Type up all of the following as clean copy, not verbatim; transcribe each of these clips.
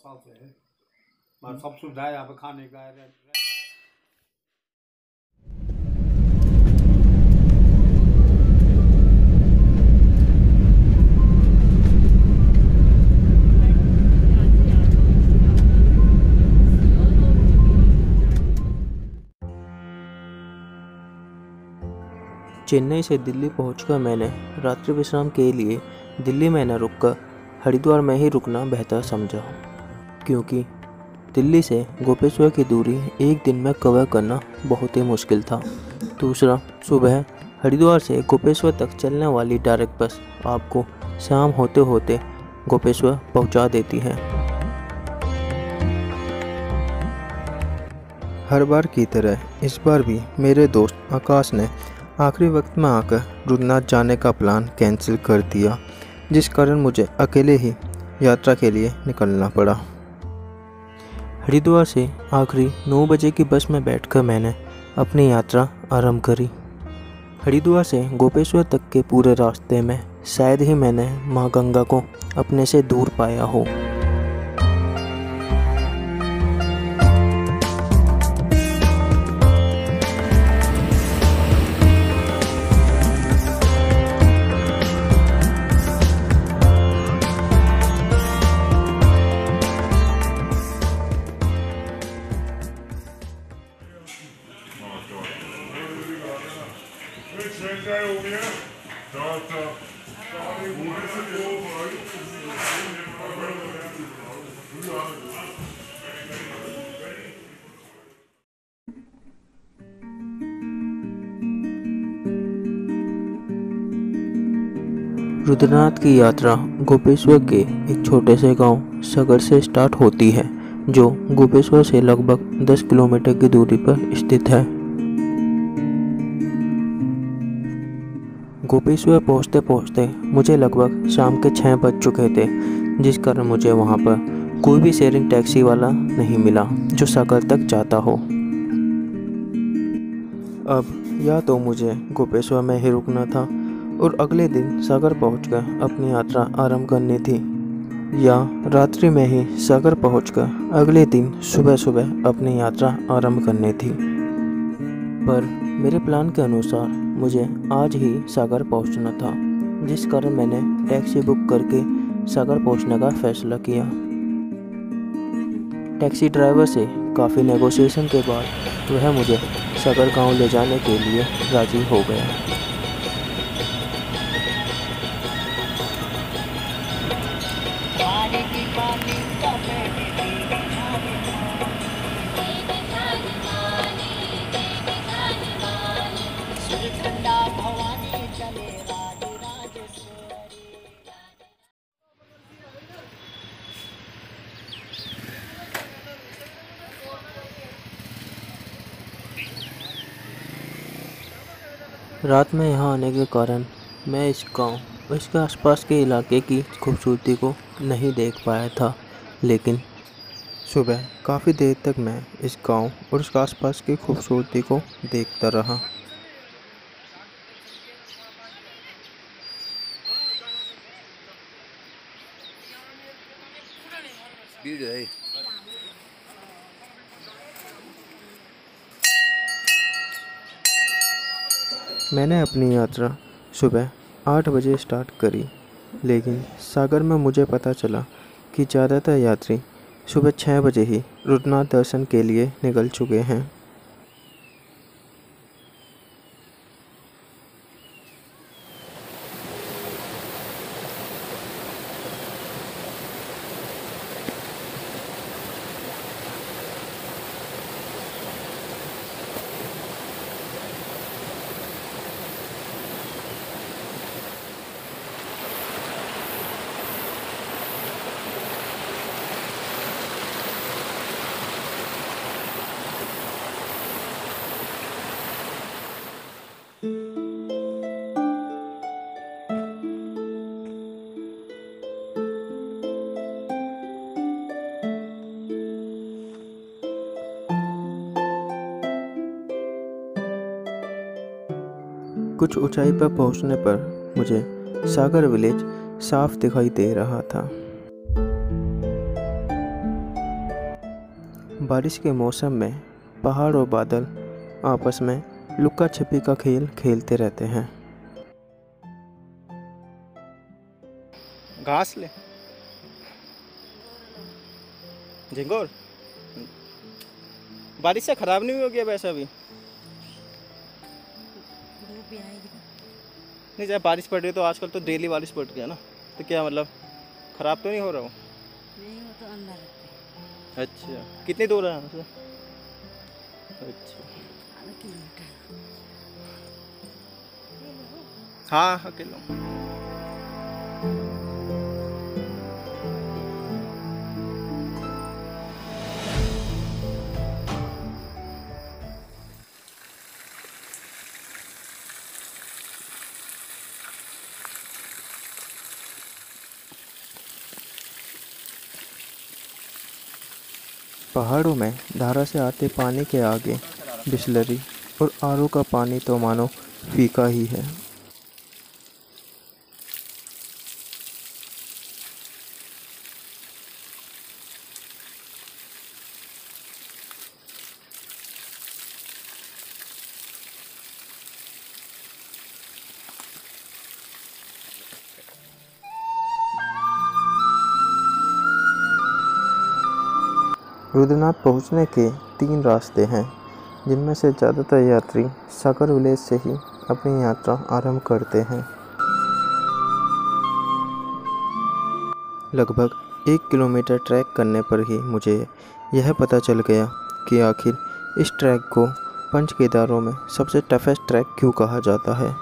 साल से है। और सब सुविधा है यहाँ पे, खाने का है। चेन्नई से दिल्ली पहुंचकर मैंने रात्रि विश्राम के लिए दिल्ली में न रुककर हरिद्वार में ही रुकना बेहतर समझा, क्योंकि दिल्ली से गोपेश्वर की दूरी एक दिन में कवर करना बहुत ही मुश्किल था। दूसरा, सुबह हरिद्वार से गोपेश्वर तक चलने वाली डायरेक्ट बस आपको शाम होते होते गोपेश्वर पहुंचा देती है। हर बार की तरह इस बार भी मेरे दोस्त आकाश ने आखिरी वक्त में आकर रुद्रनाथ जाने का प्लान कैंसिल कर दिया, जिस कारण मुझे अकेले ही यात्रा के लिए निकलना पड़ा। हरिद्वार से आखिरी 9 बजे की बस में बैठकर मैंने अपनी यात्रा आरंभ करी। हरिद्वार से गोपेश्वर तक के पूरे रास्ते में शायद ही मैंने माँ गंगा को अपने से दूर पाया हो। रुद्रनाथ की यात्रा गोपेश्वर के एक छोटे से गांव सगर से स्टार्ट होती है, जो गोपेश्वर से लगभग 10 किलोमीटर की दूरी पर स्थित है। गोपेश्वर पहुंचते पहुंचते मुझे लगभग शाम के 6 बज चुके थे, जिस कारण मुझे वहां पर कोई भी शेयरिंग टैक्सी वाला नहीं मिला जो सागर तक जाता हो। अब या तो मुझे गोपेश्वर में ही रुकना था और अगले दिन सागर पहुंचकर अपनी यात्रा आरंभ करनी थी, या रात्रि में ही सागर पहुंचकर अगले दिन सुबह सुबह अपनी यात्रा आरंभ करनी थी। पर मेरे प्लान के अनुसार मुझे आज ही सागर पहुंचना था, जिस कारण मैंने टैक्सी बुक करके सागर पहुंचने का फैसला किया। टैक्सी ड्राइवर से काफ़ी नेगोशिएशन के बाद वह मुझे सागर गांव ले जाने के लिए राज़ी हो गया। रात में यहाँ आने के कारण मैं इस गांव और इसके आसपास के इलाके की खूबसूरती को नहीं देख पाया था, लेकिन सुबह काफ़ी देर तक मैं इस गांव और उसके आसपास की खूबसूरती को देखता रहा। मैंने अपनी यात्रा सुबह 8 बजे स्टार्ट करी, लेकिन सागर में मुझे पता चला कि ज़्यादातर यात्री सुबह 6 बजे ही रुद्रनाथ दर्शन के लिए निकल चुके हैं। कुछ ऊंचाई पर पहुंचने पर मुझे सागर विलेज साफ दिखाई दे रहा था। बारिश के मौसम में पहाड़ और बादल आपस में लुक्का छिपी का खेल खेलते रहते हैं। घास ले झिंगोर बारिश से खराब नहीं हो गया वैसा भी नहीं। जब बारिश पड़ रही है तो आजकल तो डेली बारिश पड़ रही है ना, तो क्या मतलब खराब तो नहीं हो रहा हो? नहीं, वो तो अंदर रखते हैं। अच्छा, कितनी दूर है यहाँ से? अच्छा, आधा किलोमीटर। हाँ हाँ किलो। पहाड़ों में धारा से आते पानी के आगे बिसलरी और आरओ का पानी तो मानो फीका ही है। रुद्रनाथ पहुंचने के 3 रास्ते हैं, जिनमें से ज़्यादातर यात्री सागर विलेज से ही अपनी यात्रा आरंभ करते हैं। लगभग 1 किलोमीटर ट्रैक करने पर ही मुझे यह पता चल गया कि आखिर इस ट्रैक को पंच केदारों में सबसे टफेस्ट ट्रैक क्यों कहा जाता है।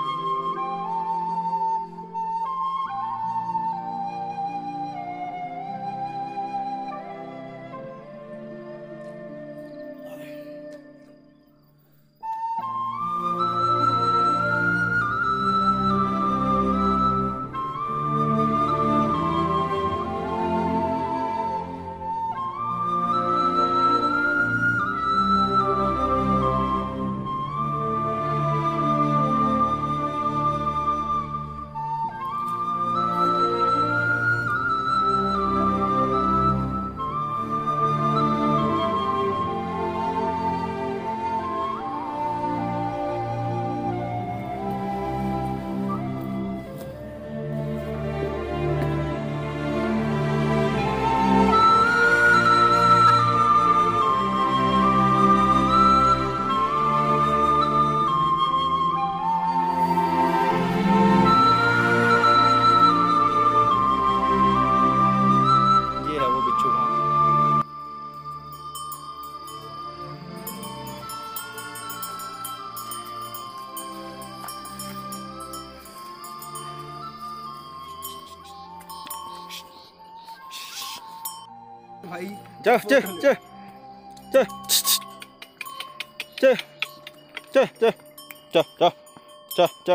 ये है वो बिच्छू घास। भाई चल चल चल चल चल चल चल चल चल चल चल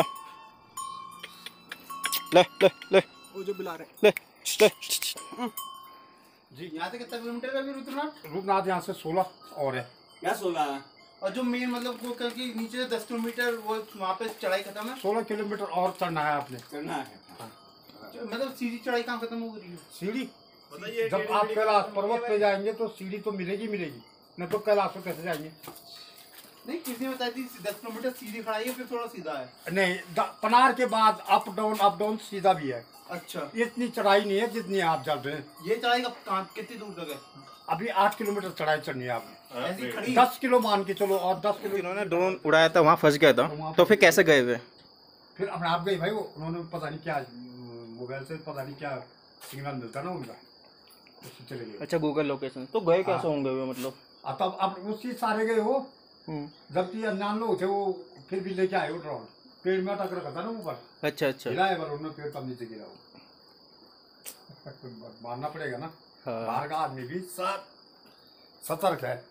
ले ले ले वो जो बुला रहे ले ले जी। यहाँ से कितना किलोमीटर है अभी रुद्रनाथ? रुद्रनाथ यहाँ से 16 और है। क्या 16 है? और जो मेन मतलब वो करके नीचे से 10 किलोमीटर वो वहाँ पे चढ़ाई खत्म है। 16 किलोमीटर और चढ़ना है आपने। चढ़ना है मतलब सीधी चढ़ाई कहाँ खत्म हो रही है? सीढ़ी जब आप कैलाश पर्वत पे जाएंगे तो सीढ़ी तो मिलेगी मिलेगी, नहीं तो कैलाश पे कैसे जाएंगे? नहीं, किसी ने बताई थी 10 किलोमीटर सीधी खड़ाई है, फिर थोड़ा सीधा है। नहीं, पनार के बाद अप डाउन सीधा भी है। अच्छा, इतनी चढ़ाई नहीं है जितनी आप चल रहे हैं। ये चढ़ाई का कितनी दूर तक है? अभी 8 किलोमीटर चढ़ाई चढ़नी है आपने। 10 किलो मान के चलो, और 10 किलो। इन्होंने ड्रोन उड़ाया था, वहाँ फंस गया था, तो फिर कैसे गए वे? फिर अपने आप गए भाई, वो उन्होंने पता नहीं क्या मोबाइल से पता नहीं क्या सिग्नल मिलता ना उनका, उससे चले गए। अच्छा, गूगल लोकेशन। तो गए कैसे होंगे वे मतलब? तब अब उसी सारे गए हो, जबकि अनजान लोग थे वो, फिर भी लेके आए वो ड्रोन। पेड़ में अटक रखा था ना ऊपर। अच्छा अच्छा, गिरा है उन्होंने, पेड़ तब नीचे गिरा हो। मानना पड़ेगा ना। हाँ। बाहर का आदमी भी सतर्क है।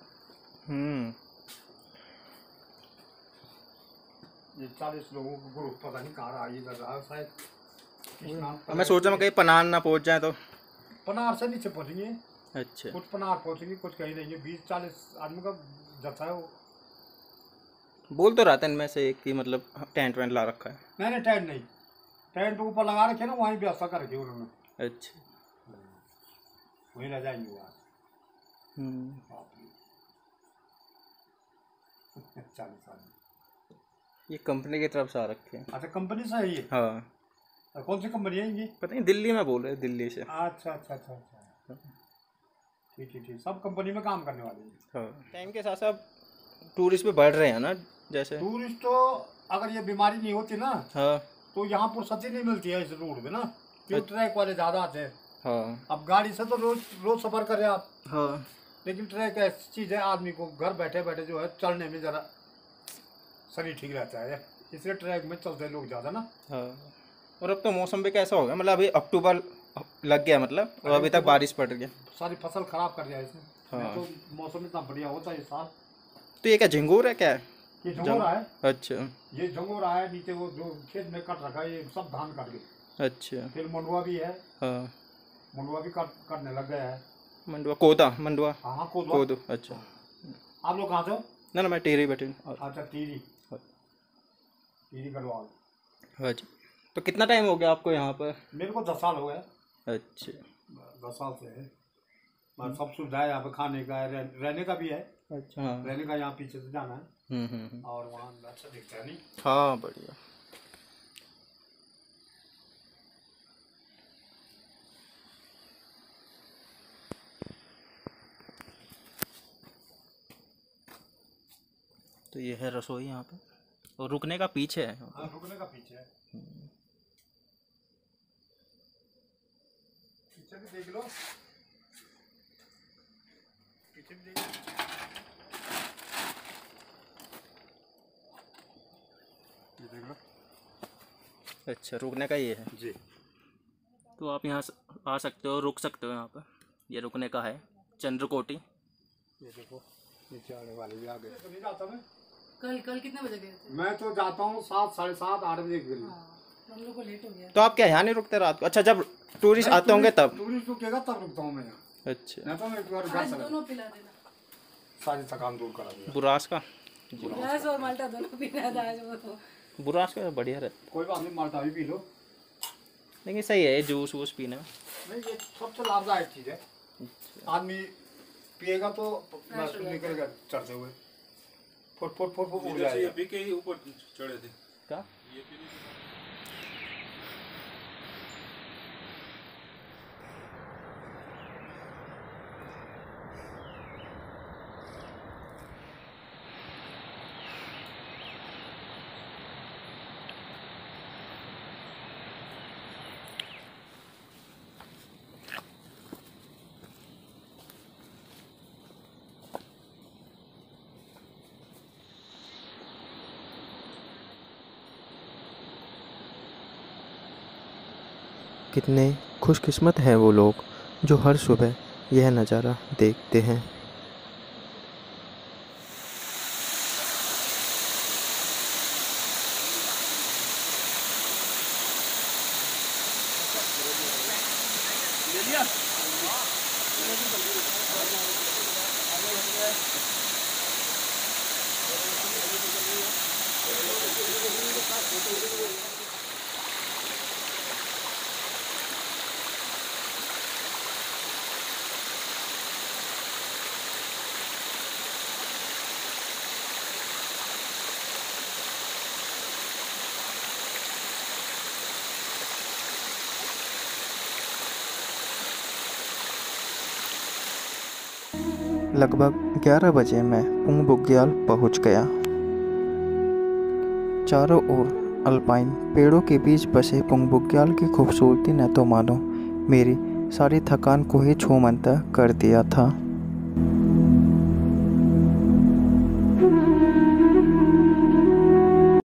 ये 40 लोगों को ग्रुप पता नहीं कहाँ रहा, ये रहा शायद। मैं सोच रहा हूँ कहीं पनार ना पहुँच जाए तो। पनार से नीचे पहुँचेंगे। अच्छा, कुछ पनार पहुँचेंगे, कुछ कहीं रहेंगे। 20-40 आदमी का जत्था है वो। बोल तो रहा था इनमें से एक कि मतलब टेंट वेंट ला रखा है। नहीं टेंट नहीं, टेंट पे ऊपर लगा रखे ना, वहीं व्यवस्था कर रखी उन्होंने। अच्छा, वहीं रह जाएंगे वहाँ। 40 साल। ये कंपनी की तरफ से आ रखे हैं। अच्छा, कंपनी से है ये? हाँ। कौन सी कंपनी है ये? पता नहीं, दिल्ली में बोल रहे हैं, दिल्ली से। अच्छा अच्छा अच्छा अच्छा, ठीक ठीक ठीक, सब कंपनी में काम करने वाले हैं। हाँ। टाइम के साथ साथ टूरिस्ट भी बढ़ रहे हैं ना, जैसे टूरिस्ट तो अगर ये बीमारी नहीं होती ना, हाँ, तो यहाँ फुर्सत ही नहीं मिलती है इस रोड में ना, क्यों ट्रैक वाले ज़्यादा आते हैं। हाँ। अब गाड़ी से तो रोज रोज सफ़र करें आप, हाँ। लेकिन ट्रैक ऐसी चीज़ है, आदमी को घर बैठे बैठे जो है चलने में ज़रा शरीर ठीक रहता है, इसलिए ट्रैक में चलते हैं लोग ज़्यादा ना। हाँ। और अब तो मौसम भी कैसा हो गया, मतलब अभी अक्टूबर लग गया, मतलब और अभी तक बारिश पड़ रही है। सारी फसल खराब कर दिया इसने। हाँ। तो मौसम इतना बढ़िया होता है इस साल। तो ये क्या झिंगूर है, क्या है? ये झंगोरा है। अच्छा। ये झंगोरा है, नीचे वो जो खेत में कट रखा है ये सब धान काट गए। अच्छा। फिर मंडुआ भी है। हाँ। मंडुआ भी कटने लग गया है। मंडुआ, कोदा, मंडुआ। हाँ, कोदो। अच्छा। आप लोग कहाँ से हो? ना मैं टेरी बैठे। अच्छा, टीरी गढ़वाल। हाँ जी। तो कितना टाइम हो गया आपको यहाँ पर? मेरे को 10 साल हो गए। अच्छा। 10 साल से है। सब सुविधा है यहाँ पे, खाने का है, रहने का भी है। अच्छा। हाँ। रहने का यहाँ पीछे से जाना है। और वहाँ अच्छा दिखता है नहीं। हाँ, बढ़िया। तो ये है रसोई यहाँ पे, और रुकने का पीछे है। हाँ, रुकने का पीछे है। पीछे भी देख लो, पीछे भी देख लो। ये देख लो। अच्छा, रुकने का ये है जी। तो आप यहाँ आ सकते हो, रुक सकते हो यहाँ पर। ये रुकने का है, चंद्रकोटी। ये देखो, नीचे आने वाले भी आ गए। तो नहीं जाता मैं। कल कितने बजे गए थे? मैं तो जाता हूँ 7, साढ़े 7, 8 बजे के लिए। हम लोग को लेट हो गया। तो आप क्या यहाँ नहीं रुकते रात को? अच्छा, जब टूरिस्ट आते होंगे तब? टूरिस्ट रुकेगा तब रुकता हूँ मैं यहाँ। अच्छा। नहीं तो मैं एक बार घर दोनों पिला देना, सारी थकान दूर करा दिया। बुरास का? गैस और माल्टा दोनों पीना था आज वो तो। बुरास का बढ़िया रहता, कोई बात नहीं, माल्टा भी पी लो। लेकिन सही है जूस वूस पीने में। नहीं, ये सबसे लाभदायक चीज़ है। आदमी पिएगा तो निकलेगा चढ़ते हुए, फुट फुट फुट फुट उड़ जाएगा। ये पी के ही ऊपर चढ़े थे। क्या? ये पी के कितने खुशकिस्मत हैं वो लोग जो हर सुबह यह नज़ारा देखते हैं। लगभग 11 बजे मैं पुंग बुग्याल पहुंच गया। चारों ओर अल्पाइन पेड़ों के बीच बसे पुंग बुग्याल की खूबसूरती ने तो मानो मेरी सारी थकान को ही छूमंतर कर दिया था।